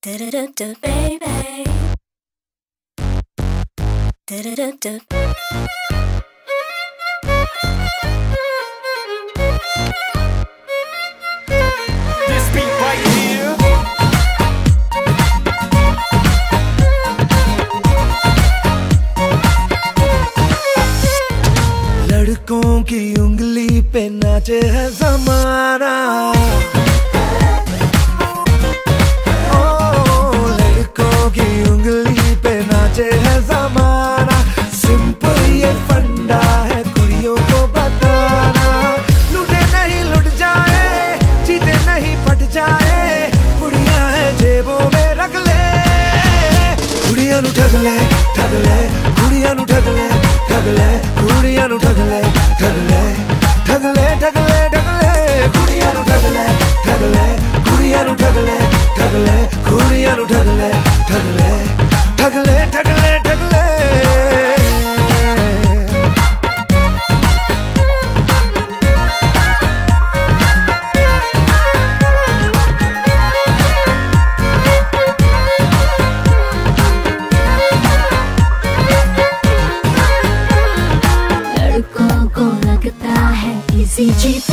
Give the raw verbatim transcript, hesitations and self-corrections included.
Da-da-da-da, baby. Da-da-da-da. This beat right here. लड़कों की उंगली पे नाचे है ज़माना, की उंगली पे नाचे है ज़माना। सिंपल ये फंडा है कुड़ियों को बताना, लुटे नहीं लुट जाए, जीते नहीं फट जाए, कुड़ियां है जेबों में रख ले। कुड़ियां नु ठग ले ठग ले, कुड़ियां नु ठग ले ठग ले, कुड़ियां नु ठग ले ठग ले ठग ले ठग ले ठग ले, कुड़ियां नु ठग ले ठग ले, कुड़ियां नु ठग ले ठग ले, कुड़ियां नु ठग ले ठग ले ठग ले ठग ले ठग ले। लड़कों को लगता है इसी जीत